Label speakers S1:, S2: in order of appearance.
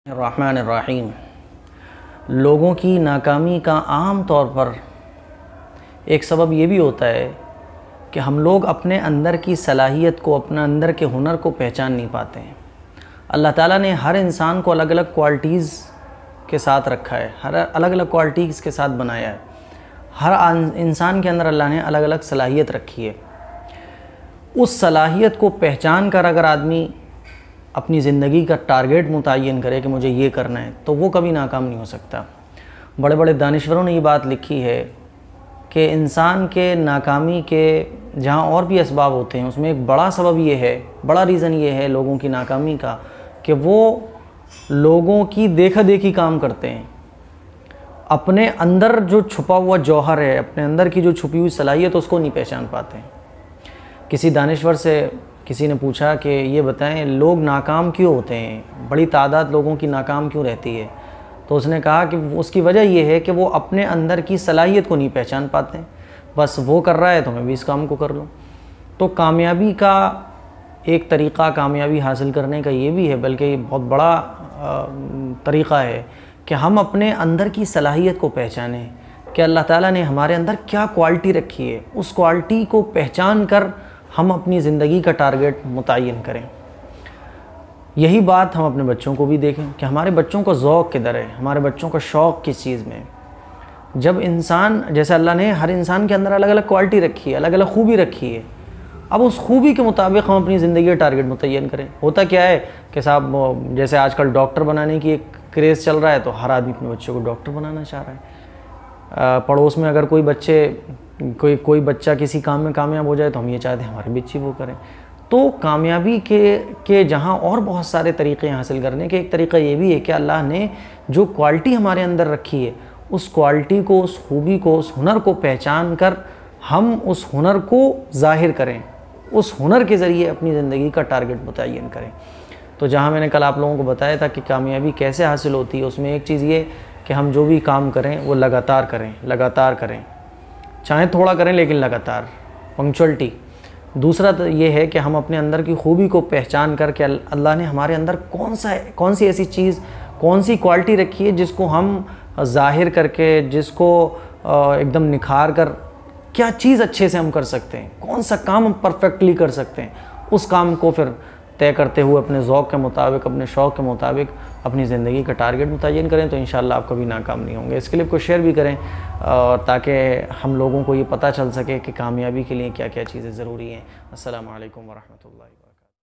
S1: रहमानिर्रहीम। लोगों की नाकामी का आम तौर पर एक सबब ये भी होता है कि हम लोग अपने अंदर की सलाहियत को, अपने अंदर के हुनर को पहचान नहीं पाते हैं। अल्लाह ताला ने हर इंसान को अलग अलग क्वालिटीज़ के साथ रखा है, हर अलग अलग क्वालिटीज़ के साथ बनाया है। हर इंसान के अंदर अल्लाह ने अलग अलग सलाहियत रखी है। उस सलाहियत को पहचान कर अगर आदमी अपनी ज़िंदगी का टारगेट मुतय्यन करे कि मुझे ये करना है, तो वो कभी नाकाम नहीं हो सकता। बड़े बड़े दानिश्वरों ने ये बात लिखी है कि इंसान के नाकामी के जहाँ और भी असबाब होते हैं, उसमें एक बड़ा सबब ये है, बड़ा रीज़न ये है लोगों की नाकामी का, कि वो लोगों की देखा देखी काम करते हैं। अपने अंदर जो छुपा हुआ जौहर है, अपने अंदर की जो छुपी हुई सलाहियत, उसको नहीं पहचान पाते हैं। किसी दानिश्वर से किसी ने पूछा कि ये बताएं, लोग नाकाम क्यों होते हैं, बड़ी तादाद लोगों की नाकाम क्यों रहती है? तो उसने कहा कि उसकी वजह यह है कि वो अपने अंदर की सलाहियत को नहीं पहचान पाते। बस वो कर रहा है तो मैं भी इस काम को कर लूँ। तो कामयाबी का एक तरीक़ा, कामयाबी हासिल करने का ये भी है, बल्कि बहुत बड़ा तरीक़ा है कि हम अपने अंदर की सलाहियत को पहचानें कि अल्लाह ताला ने हमारे अंदर क्या क्वालिटी रखी है। उस क्वालिटी को पहचान कर हम अपनी ज़िंदगी का टारगेट मुतय्यन करें। यही बात हम अपने बच्चों को भी देखें कि हमारे बच्चों का ज़ौक़ किधर है, हमारे बच्चों का शौक़ किस चीज़ में। जब इंसान, जैसे अल्लाह ने हर इंसान के अंदर अलग अलग क्वालिटी रखी है, अलग अलग खूबी रखी है, अब उस खूबी के मुताबिक हम अपनी ज़िंदगी का टारगेट मुतय्यन करें। होता क्या है कि साहब, जैसे आजकल डॉक्टर बनाने की एक क्रेज़ चल रहा है, तो हर आदमी अपने बच्चों को डॉक्टर बनाना चाह रहा है। पड़ोस में अगर कोई बच्चा किसी काम में कामयाब हो जाए, तो हम ये चाहते हैं हमारे बच्चे वो करें। तो कामयाबी के जहाँ और बहुत सारे तरीक़े हासिल करने के, एक तरीक़ा ये भी है कि अल्लाह ने जो क्वालिटी हमारे अंदर रखी है, उस क्वालिटी को, उस खूबी को, उस हुनर को पहचान कर हम उस हुनर को ज़ाहिर करें, उस हुनर के ज़रिए अपनी ज़िंदगी का टारगेट मुतय्यन करें। तो जहाँ मैंने कल आप लोगों को बताया था कि कामयाबी कैसे हासिल होती है, उसमें एक चीज़ ये कि हम जो भी काम करें वो लगातार करें, चाहे थोड़ा करें लेकिन लगातार, पंक्चुअलिटी। दूसरा तो ये है कि हम अपने अंदर की खूबी को पहचान करके अल्लाह ने हमारे अंदर कौन सी ऐसी चीज़, कौन सी क्वालिटी रखी है जिसको हम ज़ाहिर करके, जिसको एकदम निखार कर क्या चीज़ अच्छे से हम कर सकते हैं, कौन सा काम हम परफेक्टली कर सकते हैं, उस काम को फिर तय करते हुए अपने ज़ौक़ के मुताबिक, अपने शौक़ के मुताबिक अपनी ज़िंदगी का टारगेट मुतय्यन करें, तो इंशाअल्लाह आप कभी नाकाम नहीं होंगे। इस क्लिप को शेयर भी करें और ताकि हम लोगों को ये पता चल सके कि कामयाबी के लिए क्या क्या चीज़ें ज़रूरी हैं। अस्सलामु अलैकुम वरहमतुल्लाहि।